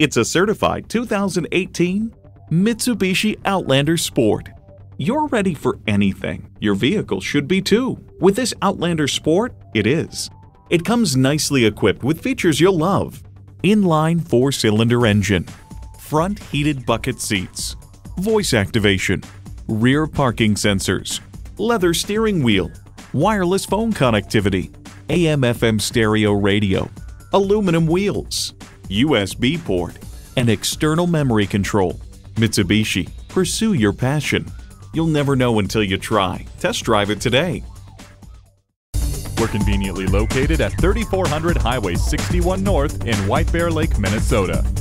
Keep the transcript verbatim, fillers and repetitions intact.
It's a certified two thousand eighteen Mitsubishi Outlander Sport. You're ready for anything. Your vehicle should be too. With this Outlander Sport, it is. It comes nicely equipped with features you'll love. Inline four-cylinder engine, front heated bucket seats, voice activation, rear parking sensors, leather steering wheel, wireless phone connectivity, A M F M stereo radio, aluminum wheels, U S B port, and external memory control. Mitsubishi, pursue your passion. You'll never know until you try. Test drive it today. We're conveniently located at thirty-four hundred Highway sixty-one North in White Bear Lake, Minnesota.